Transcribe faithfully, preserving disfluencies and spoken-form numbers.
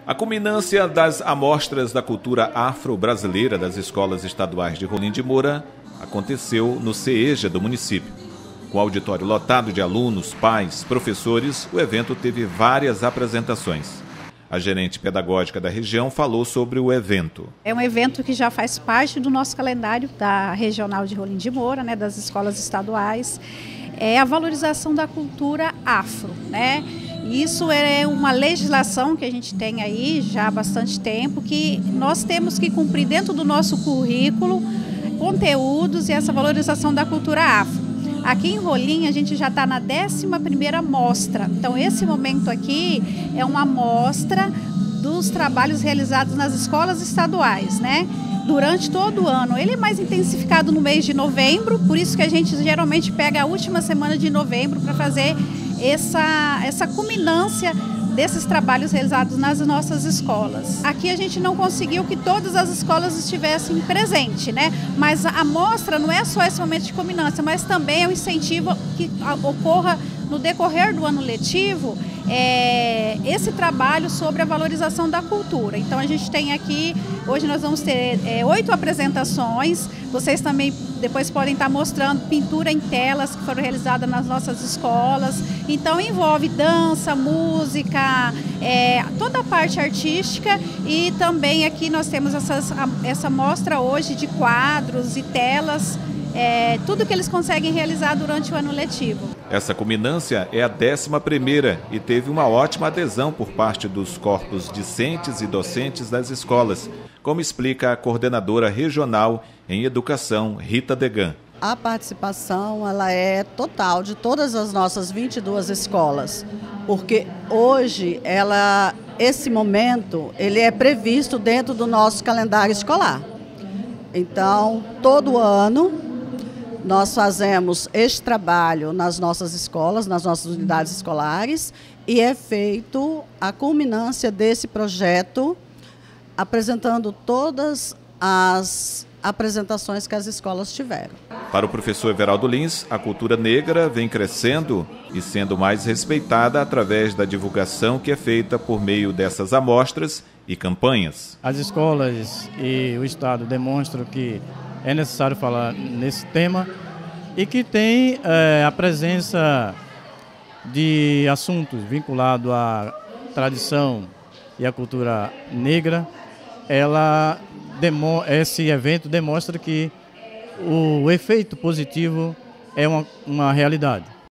A culminância das amostras da cultura afro-brasileira das escolas estaduais de Rolim de Moura aconteceu no CEJA do município. Com o auditório lotado de alunos, pais, professores, o evento teve várias apresentações. A gerente pedagógica da região falou sobre o evento. É um evento que já faz parte do nosso calendário da Regional de Rolim de Moura, né, das escolas estaduais. É a valorização da cultura afro, né? Isso é uma legislação que a gente tem aí já há bastante tempo, que nós temos que cumprir dentro do nosso currículo conteúdos e essa valorização da cultura afro. Aqui em Rolim a gente já está na décima primeira mostra, então esse momento aqui é uma mostra dos trabalhos realizados nas escolas estaduais, né? Durante todo o ano. Ele é mais intensificado no mês de novembro, por isso que a gente geralmente pega a última semana de novembro para fazer essa, essa culminância desses trabalhos realizados nas nossas escolas. Aqui a gente não conseguiu que todas as escolas estivessem presentes, né? Mas a mostra não é só esse momento de culminância, mas também é um incentivo que ocorra no decorrer do ano letivo, é, esse trabalho sobre a valorização da cultura. Então a gente tem aqui, hoje nós vamos ter é, oito apresentações, vocês também depois podem estar mostrando pintura em telas que foram realizadas nas nossas escolas. Então envolve dança, música, é, toda a parte artística, e também aqui nós temos essas, essa mostra hoje de quadros e telas, é, tudo que eles conseguem realizar durante o ano letivo. Essa culminância é a décima primeira e teve uma ótima adesão por parte dos corpos discentes e docentes das escolas, como explica a coordenadora regional em educação, Rita Degan. A participação ela é total de todas as nossas vinte e duas escolas, porque hoje ela, esse momento ele é previsto dentro do nosso calendário escolar. Então, todo ano nós fazemos este trabalho nas nossas escolas, nas nossas unidades escolares, e é feito a culminância desse projeto, apresentando todas as apresentações que as escolas tiveram. Para o professor Everaldo Lins, a cultura negra vem crescendo e sendo mais respeitada através da divulgação que é feita por meio dessas amostras e campanhas. As escolas e o Estado demonstram que é necessário falar nesse tema e que tem é, a presença de assuntos vinculados à tradição e à cultura negra. Ela, esse evento demonstra que o efeito positivo é uma, uma realidade.